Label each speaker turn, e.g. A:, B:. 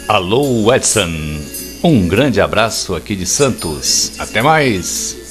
A: Alô, Edson. Um grande abraço aqui de Santos. Até mais.